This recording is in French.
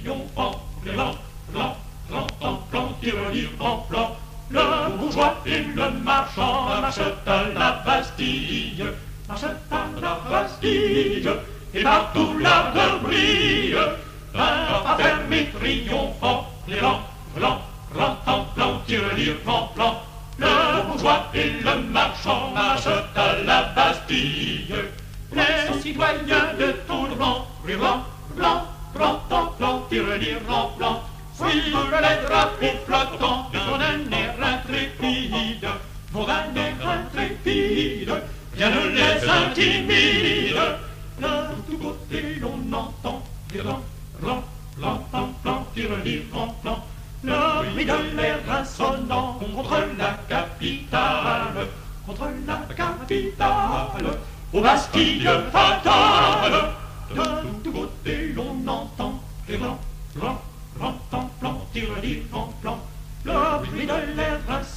triomphant, plan, plan, plan, plan, plan, tirelire en plan. Le bourgeois et le marchand marchent à la Bastille, marchent à la Bastille, et partout la peur brille. Pas fermé, triomphant, plan, plan, plan, plan, plan, tirelire en plan. Le bourgeois et le marchand marchent à la Bastille. Les citoyens de tout blanc, blanc, blanc, blanc, blanc, blanc, tirelire en plan. Suivent les drapeaux flottants vont d'un air intrépide, vont d'un air intrépide, rien ne les intimide. De tous côtés l'on entend plan, plan, plan, plan, plan, tirelire en plan. Le bruit de l'air insolent contre la capitale, contre la capitale, aux Bastilles fatales. De tous côtés l'on entend plan, plan, plan, plan, plan, tirelire en plan. Le bruit de l'air insolent